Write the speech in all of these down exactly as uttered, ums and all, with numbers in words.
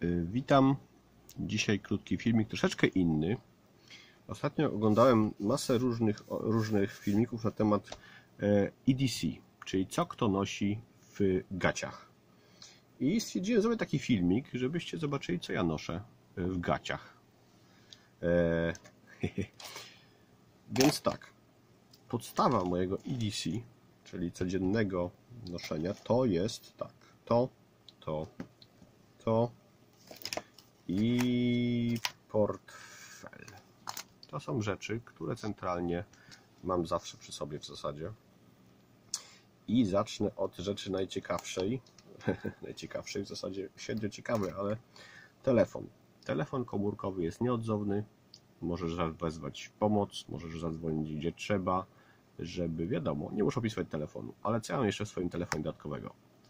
Witam. Dzisiaj krótki filmik, troszeczkę inny. Ostatnio oglądałem masę różnych, różnych filmików na temat E D C, czyli co kto nosi w gaciach. I stwierdziłem zrobię taki filmik, żebyście zobaczyli, co ja noszę w gaciach. E... Więc tak, podstawa mojego E D C, czyli codziennego noszenia, to jest tak, to, to, to i portfel. To są rzeczy, które centralnie mam zawsze przy sobie w zasadzie. I zacznę od rzeczy najciekawszej. najciekawszej w zasadzie średnio ciekawe, ale telefon. Telefon komórkowy jest nieodzowny. Możesz wezwać pomoc, możesz zadzwonić gdzie trzeba, żeby wiadomo, nie muszę opisywać telefonu. Ale co ja mam jeszcze w swoim telefonie dodatkowego?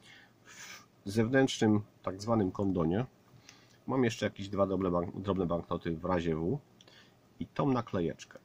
W zewnętrznym tak zwanym kondonie mam jeszcze jakieś dwa drobne, bank, drobne banknoty w razie W i tą naklejeczkę.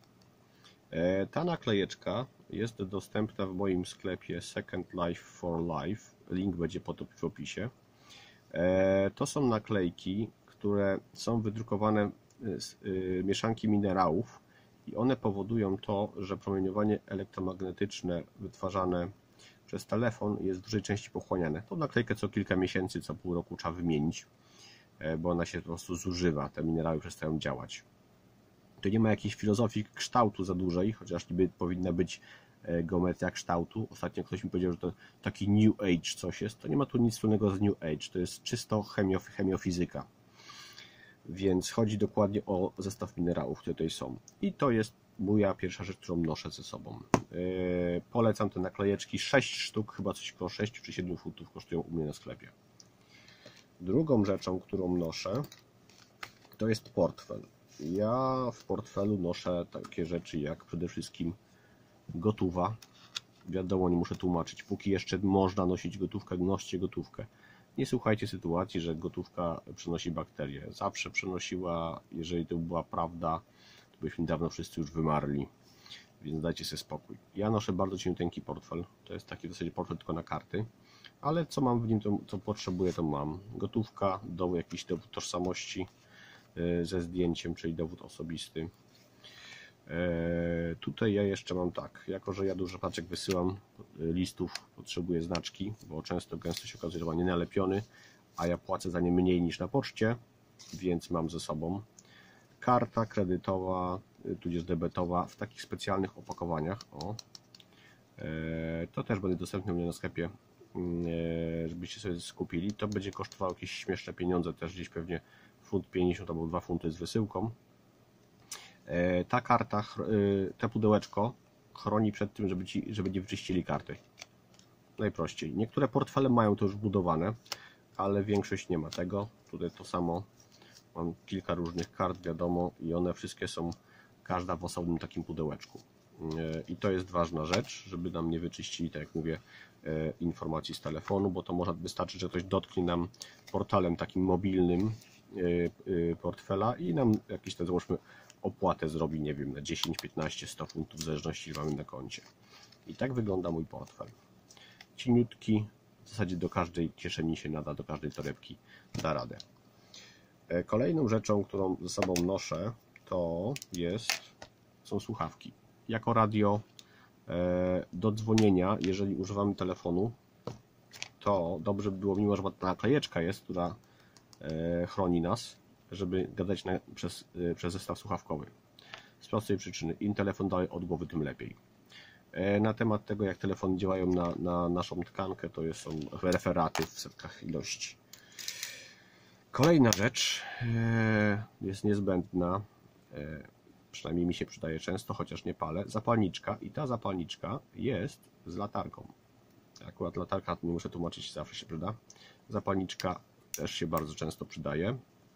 E, ta naklejeczka jest dostępna w moim sklepie Second Life for Life. Link będzie pod w opisie. E, to są naklejki, które są wydrukowane z y, mieszanki minerałów i one powodują to, że promieniowanie elektromagnetyczne wytwarzane przez telefon jest w dużej części pochłaniane. Tą naklejkę co kilka miesięcy, co pół roku trzeba wymienić, bo ona się po prostu zużywa, te minerały przestają działać. Tu nie ma jakiejś filozofii kształtu za dużej, chociaż niby powinna być geometria kształtu. Ostatnio ktoś mi powiedział, że to taki New Age coś jest. To nie ma tu nic wspólnego z New Age, to jest czysto chemio, chemiofizyka. Więc chodzi dokładnie o zestaw minerałów, które tutaj są. I to jest moja pierwsza rzecz, którą noszę ze sobą. Yy, polecam te naklejeczki, sześć sztuk, chyba coś około sześć czy siedem funtów kosztują u mnie na sklepie. Drugą rzeczą, którą noszę, to jest portfel. Ja w portfelu noszę takie rzeczy jak przede wszystkim gotówa. Wiadomo, nie muszę tłumaczyć. Póki jeszcze można nosić gotówkę, noście gotówkę. Nie słuchajcie sytuacji, że gotówka przenosi bakterie. Zawsze przenosiła, jeżeli to była prawda, to byśmy dawno wszyscy już wymarli. Więc dajcie sobie spokój. Ja noszę bardzo cieniuteńki portfel. To jest taki w zasadzie portfel tylko na karty. Ale co mam w nim, to, co potrzebuję, to mam. Gotówka, dowód, jakiś dowód tożsamości ze zdjęciem, czyli dowód osobisty. Tutaj ja jeszcze mam tak, jako że ja dużo paczek wysyłam listów, potrzebuję znaczki, bo często gęsto się okazuje, że ma nienalepiony, a ja płacę za nie mniej niż na poczcie, więc mam ze sobą karta kredytowa, tudzież debetowa w takich specjalnych opakowaniach. O. To też będzie dostępne u mnie na sklepie, żebyście sobie skupili. To będzie kosztowało jakieś śmieszne pieniądze, też gdzieś pewnie funt pięćdziesiąt albo dwa funty z wysyłką. Ta karta, to pudełeczko chroni przed tym, żeby, ci, żeby nie wyczyścili karty. Najprościej. Niektóre portfele mają to już wbudowane, ale większość nie ma tego. Tutaj to samo. Mam kilka różnych kart, wiadomo, i one wszystkie są, każda w osobnym takim pudełeczku. I to jest ważna rzecz, żeby nam nie wyczyścili, tak jak mówię, informacji z telefonu, bo to może wystarczyć, że ktoś dotknie nam portalem takim mobilnym portfela i nam jakiś, ten, załóżmy, opłatę zrobi, nie wiem, na dziesięć, piętnaście, sto funtów, w zależności ile mamy na koncie. I tak wygląda mój portfel. Cieniutki, w zasadzie do każdej kieszeni się nada, do każdej torebki da radę. Kolejną rzeczą, którą ze sobą noszę, to jest, są słuchawki. Jako radio do dzwonienia, jeżeli używamy telefonu, to dobrze by było, mimo że ta naklejeczka jest, która chroni nas, żeby gadać na, przez, przez zestaw słuchawkowy. Z prostej przyczyny, im telefon dalej od głowy, tym lepiej. Na temat tego, jak telefony działają na, na naszą tkankę, to są referaty w setkach ilości. Kolejna rzecz jest niezbędna, przynajmniej mi się przydaje często, chociaż nie palę, zapalniczka. I ta zapalniczka jest z latarką. Akurat latarka, nie muszę tłumaczyć, zawsze się przyda. Zapalniczka też się bardzo często przydaje.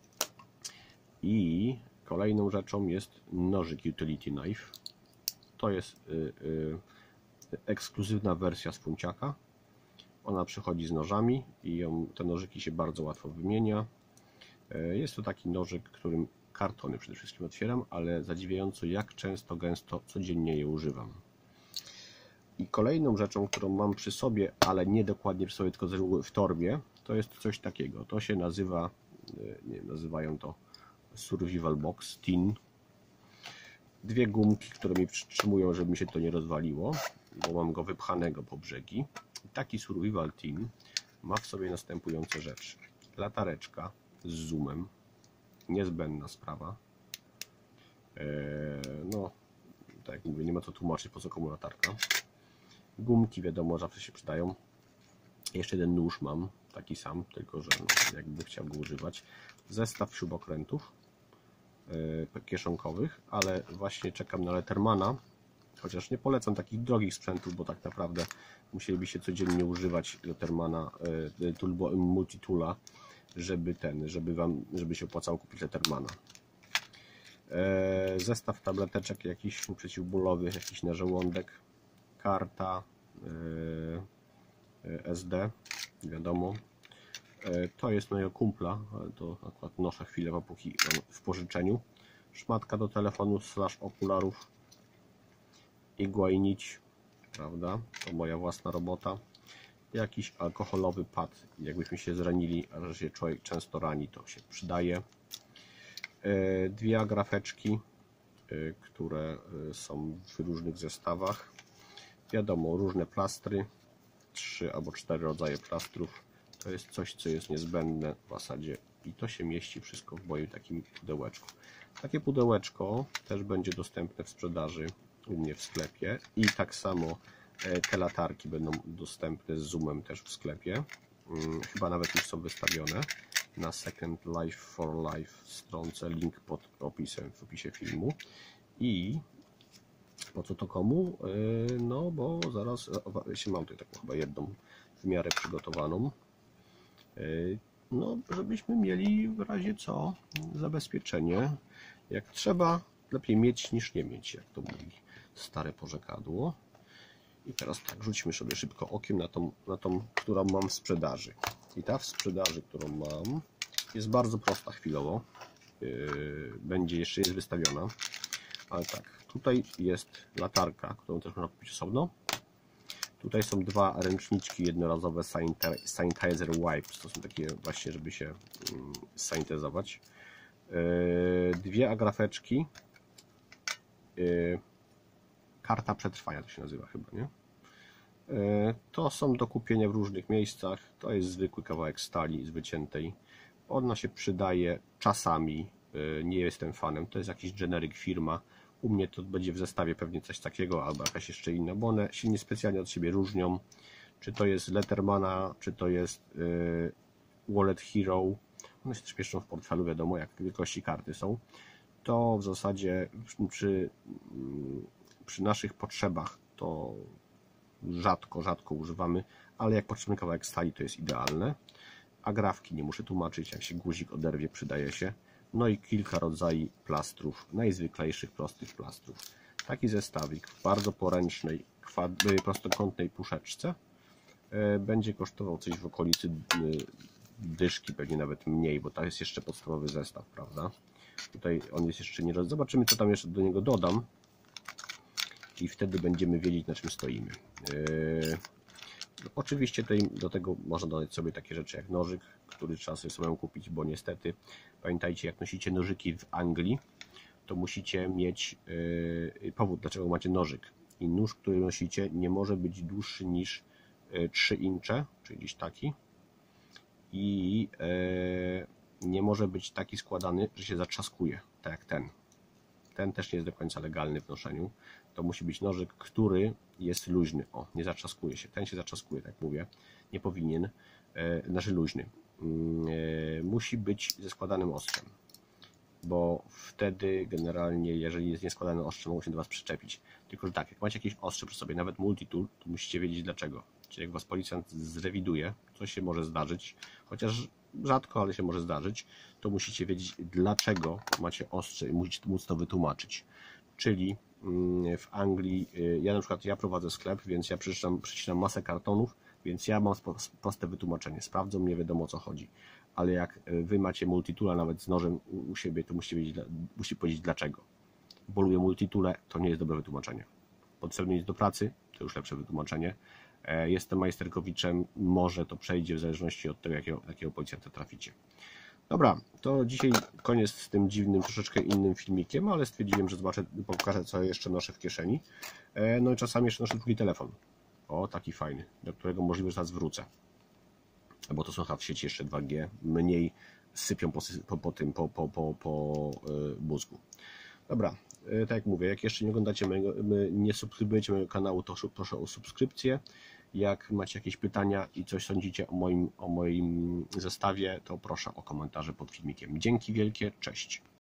I kolejną rzeczą jest nożyk Utility Knife. To jest y, y, ekskluzywna wersja z funciaka. Ona przychodzi z nożami i ją, te nożyki się bardzo łatwo wymienia. Y, jest to taki nożyk, którym kartony przede wszystkim otwieram, ale zadziwiająco jak często, gęsto, codziennie je używam. I kolejną rzeczą, którą mam przy sobie, ale nie dokładnie przy sobie, tylko z reguły w torbie, to jest coś takiego. To się nazywa nie wiem, nazywają to Survival Box Tin. Dwie gumki, które mi przytrzymują, żeby mi się to nie rozwaliło, bo mam go wypchanego po brzegi. Taki Survival Tin ma w sobie następujące rzeczy. Latareczka z zoomem, niezbędna sprawa. Eee, no, tak jak mówię, nie ma co tłumaczyć, po co komu latarka. Gumki, wiadomo, zawsze się przydają. Jeszcze jeden nóż mam, taki sam, tylko że no, jakby chciał go używać. Zestaw śrubokrętów yy, kieszonkowych, ale właśnie czekam na Lettermana, chociaż nie polecam takich drogich sprzętów, bo tak naprawdę musielibyście codziennie używać Lettermana, yy, turbo, multitoola, żeby ten, żeby wam, żeby się opłacało kupić Lettermana. Yy, zestaw tableteczek jakiś przeciwbólowych, jakiś na żołądek, karta yy, S D, wiadomo. To jest mojego kumpla, ale to akurat noszę chwilę, póki w pożyczeniu. Szmatka do telefonu slash okularów, igła i nić, prawda? To moja własna robota. Jakiś alkoholowy pad, jakbyśmy się zranili, a że się człowiek często rani, to się przydaje. Dwie agrafeczki, które są w różnych zestawach. Wiadomo, różne plastry. Trzy albo cztery rodzaje plastrów. To jest coś, co jest niezbędne w zasadzie i to się mieści wszystko w moim takim pudełeczku. Takie pudełeczko też będzie dostępne w sprzedaży u mnie w sklepie i tak samo te latarki będą dostępne z zoomem też w sklepie. Chyba nawet już są wystawione na Second Life for Life stronce, link pod opisem w opisie filmu. I po co to komu? No bo zaraz się mam tutaj taką chyba jedną w miarę przygotowaną. No, żebyśmy mieli w razie co zabezpieczenie. Jak trzeba, lepiej mieć niż nie mieć, jak to mówi stare porzekadło. I teraz tak, rzućmy sobie szybko okiem na tą, na tą, którą mam w sprzedaży. I ta w sprzedaży, którą mam, jest bardzo prosta chwilowo. Będzie jeszcze jest wystawiona. Ale tak, tutaj jest latarka, którą też można kupić osobno. Tutaj są dwa ręczniczki jednorazowe Sanitizer Wipes. To są takie właśnie, żeby się sanityzować. Dwie agrafeczki. Karta przetrwania to się nazywa chyba, nie? To są do kupienia w różnych miejscach. To jest zwykły kawałek stali z wyciętej. Ona się przydaje czasami. Nie jestem fanem. To jest jakiś generic firma. U mnie to będzie w zestawie pewnie coś takiego, albo jakaś jeszcze inna, bo one się niespecjalnie od siebie różnią. Czy to jest Lettermana, czy to jest yy, Wallet Hero. One się też mieszczą w portfelu, wiadomo, jak wielkości karty są. To w zasadzie przy, przy naszych potrzebach to rzadko, rzadko używamy, ale jak potrzebny kawałek stali, to jest idealne. Agrafki nie muszę tłumaczyć, jak się guzik oderwie, przydaje się. No i kilka rodzajów plastrów, najzwyklejszych, prostych plastrów. Taki zestawik w bardzo poręcznej, prostokątnej puszeczce będzie kosztował coś w okolicy dyszki, pewnie nawet mniej, bo to jest jeszcze podstawowy zestaw, prawda? Tutaj on jest jeszcze nie roz... Zobaczymy, co tam jeszcze do niego dodam i wtedy będziemy wiedzieć, na czym stoimy. Yy... Oczywiście tutaj do tego można dodać sobie takie rzeczy jak nożyk, który trzeba sobie samemu kupić, bo niestety pamiętajcie, jak nosicie nożyki w Anglii, to musicie mieć yy, powód, dlaczego macie nożyk. I nóż, który nosicie, nie może być dłuższy niż yy, trzy incze, czyli gdzieś taki. I yy, nie może być taki składany, że się zatrzaskuje, tak jak ten. Ten też nie jest do końca legalny w noszeniu. To musi być nożyk, który jest luźny. O, nie zatrzaskuje się. Ten się zatrzaskuje, tak mówię. Nie powinien. Yy, znaczy luźny. Yy, musi być ze składanym ostrzem. Bo wtedy generalnie, jeżeli jest nieskładany ostrze, mogą się do Was przyczepić. Tylko, że tak, jak macie jakieś ostrze przy sobie, nawet multitool, to musicie wiedzieć dlaczego. Czyli jak Was policjant zrewiduje, co się może zdarzyć, chociaż rzadko, ale się może zdarzyć, to musicie wiedzieć dlaczego macie ostrze i musicie móc to wytłumaczyć. Czyli w Anglii, ja na przykład ja prowadzę sklep, więc ja przeczytam, przeczytam masę kartonów, więc ja mam proste wytłumaczenie. Sprawdzą mnie, wiadomo o co chodzi. Ale jak Wy macie multitoola nawet z nożem u siebie, to musicie, wiedzieć, musicie powiedzieć dlaczego. Poluję multitoole, to nie jest dobre wytłumaczenie. Potrzebny jest do pracy, to już lepsze wytłumaczenie. Jestem majsterkowiczem, może to przejdzie w zależności od tego, jakiego, jakiego policjanta traficie. Dobra, to dzisiaj koniec z tym dziwnym, troszeczkę innym filmikiem, ale stwierdziłem, że zobaczę, pokażę, co jeszcze noszę w kieszeni. No i czasami jeszcze noszę drugi telefon. O, taki fajny, do którego możliwe, że zaraz wrócę. Bo to są w sieci jeszcze dwa G, mniej sypią po, po, po tym, po, po, po, po yy, mózgu. Dobra, yy, tak jak mówię, jak jeszcze nie oglądacie mojego, nie subskrybujecie mojego kanału, to proszę o subskrypcję. Jak macie jakieś pytania i coś sądzicie o moim, o moim zestawie, to proszę o komentarze pod filmikiem. Dzięki wielkie, cześć.